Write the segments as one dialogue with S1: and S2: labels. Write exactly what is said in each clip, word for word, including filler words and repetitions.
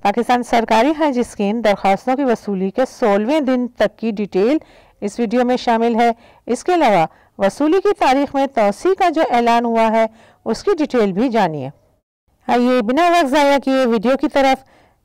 S1: पाकिस्तान सरकारी हज स्कीम दरख्वास्तों की वसूली के सोलहवें दिन तक की डिटेल इस वीडियो में शामिल है। इसके अलावा वसूली की तारीख में तोसी का जो ऐलान हुआ है उसकी डिटेल भी जानिए। आइए बिना वक्त ज़ाया किए वीडियो की तरफ।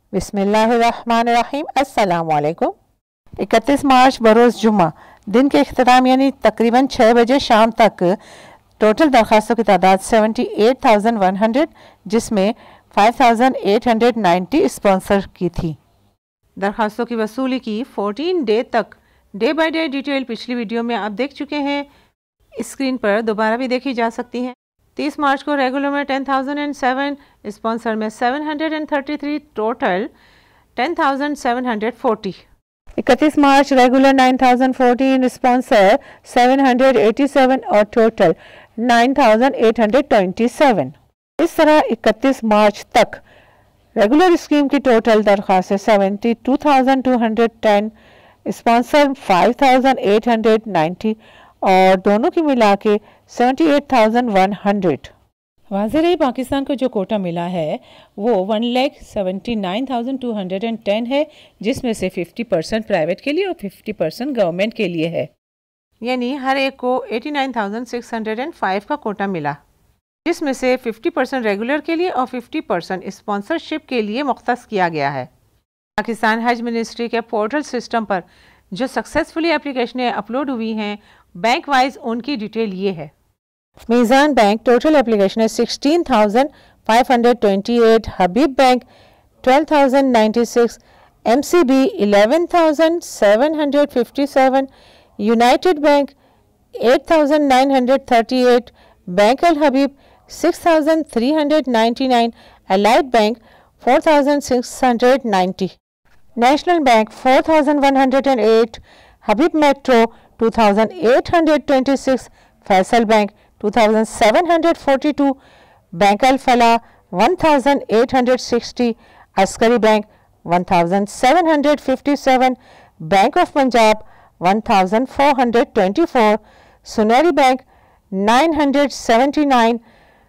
S1: बिस्मिल्लाहिर्रहमानिर्रहीम। अस्सलाम वालेकुम। इकतीस मार्च बरोज़ जुम्मा दिन के इख्तिताम यानी तकरीबन छः बजे शाम तक टोटल दरख्वास्तों की तादाद seventy eight thousand one hundred, जिसमें five thousand eight hundred ninety sponsor की थी। दरख्वास्तों की वसूली की फोर्टीन डे तक डे बाय डे डिटेल पिछली वीडियो में आप देख चुके हैं, स्क्रीन पर दोबारा भी देखी जा सकती हैं। तीस मार्च को रेगुलर में टेन थाउजेंड सेवन, स्पॉन्सर में seven hundred thirty three, total ten thousand seven hundred forty. इकतीस March regular nine thousand fourteen, sponsor seven hundred eighty seven और total nine thousand eight hundred twenty seven. इस तरह इकतीस March तक regular scheme की total दरख्वास्तें seventy two thousand two hundred ten, sponsor five thousand eight hundred ninety और दोनों की मिला के seventy eight thousand one hundred. वाज़ेह रही पाकिस्तान को जो कोटा मिला है वो one lakh seventy nine thousand two hundred and ten है, जिसमें से फिफ्टी परसेंट प्राइवेट के लिए और फिफ्टी परसेंट गवर्नमेंट के लिए है। यानी हर एक को eighty nine thousand six hundred and five का कोटा मिला, जिसमें से फिफ्टी परसेंट रेगुलर के लिए और फिफ्टी परसेंट स्पॉन्सरशिप के लिए मुख्तस किया गया है। पाकिस्तान हज मिनिस्ट्री के पोर्टल सिस्टम पर जो सक्सेसफुली एप्लीकेशनें अपलोड हुई हैं, बैंक वाइज उनकी डिटेल ये है। मीज़ान बैंक टोटल एप्लीकेशन है sixteen thousand five hundred twenty eight, Habib Bank twelve thousand ninety six, M C B eleven thousand seven hundred fifty seven, United Bank eight thousand nine hundred thirty eight, Bank Al Habib six thousand three hundred ninety nine, Allied Bank four thousand six hundred ninety, National Bank four thousand one hundred eight, Habib Metro two thousand eight hundred twenty six, Faisal bank two thousand seven hundred forty two, Bank Al Falah one thousand eight hundred sixty, Askari Bank one thousand seven hundred fifty seven, Bank of Punjab one thousand four hundred twenty four, Soneri Bank nine hundred seventy nine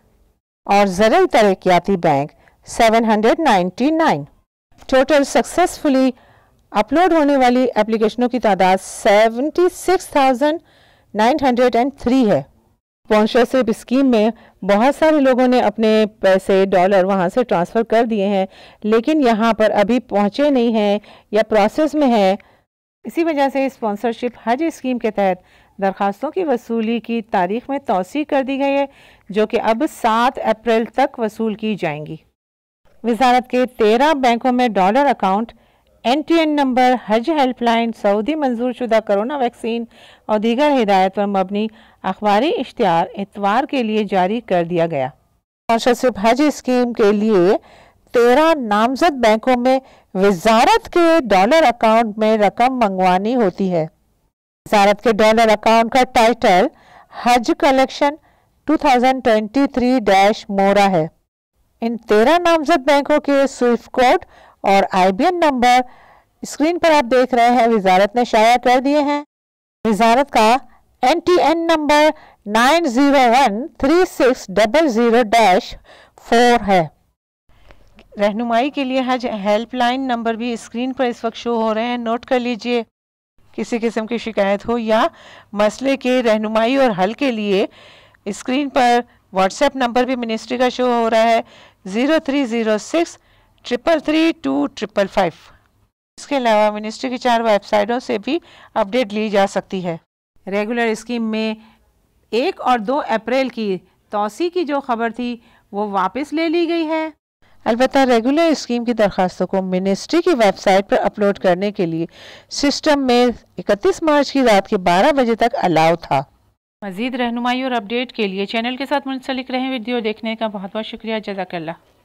S1: और Zarai Taraqiati Bank seven hundred ninety nine. Total successfully upload होने वाली एप्लीकेशनों की तादाद seventy six thousand nine hundred three है। Sponsorship scheme में बहुत सारे लोगों ने अपने पैसे डॉलर वहां से ट्रांसफ़र कर दिए हैं, लेकिन यहाँ पर अभी पहुँचे नहीं हैं या प्रोसेस में है। इसी वजह से स्पॉन्सरशिप हज स्कीम के तहत दरख्वास्तों की वसूली की तारीख में तौसी कर दी गई है, जो कि अब सात अप्रैल तक वसूल की जाएंगी। वजारत के तेरह बैंकों में dollar account, N T N number, Hajj helpline, Saudi मंजूर शुदा कोरोना वैक्सीन और दीगर हिदायत पर मबनी अखबारी इश्तिहार इतवार के लिए जारी कर दिया गया। स्पॉन्सरशिप हज स्कीम के लिए तेरह नामजद बैंकों में वजारत के डॉलर अकाउंट में रकम मंगवानी होती है। वजारत के डॉलर अकाउंट का title Hajj collection two thousand twenty three dash MORA है। इन तेरह नामजद बैंकों के स्विफ्ट कोड और I B N number screen पर आप देख रहे हैं, वजारत ने शाया कर दिए हैं। वजारत का N T N number nine zero one three six double zero dash four है। रहनुमाई के लिए हज हेल्पलाइन नंबर भी स्क्रीन पर इस वक्त शो हो रहे हैं, नोट कर लीजिए। किसी किस्म की शिकायत हो या मसले के रहनुमाई और हल के लिए स्क्रीन पर व्हाट्सएप नंबर भी मिनिस्ट्री का शो हो रहा है, zero three zero six triple three two triple five. इसके अलावा मिनिस्ट्री की चार वेबसाइटों से भी अपडेट ली जा सकती है। रेगुलर स्कीम में एक और दो अप्रैल की तौसी की जो खबर थी वो वापस ले ली गई है। अलबत्ता रेगुलर स्कीम की दरखास्तों को मिनिस्ट्री की वेबसाइट पर अपलोड करने के लिए सिस्टम में इकतीस मार्च की रात के बारह बजे तक अलाउ था। मज़ीद रहनुमाई और अपडेट के लिए चैनल के साथ मुंसलिक रहें। वीडियो देखने का बहुत बहुत शुक्रिया। जज़ाकल्लाह।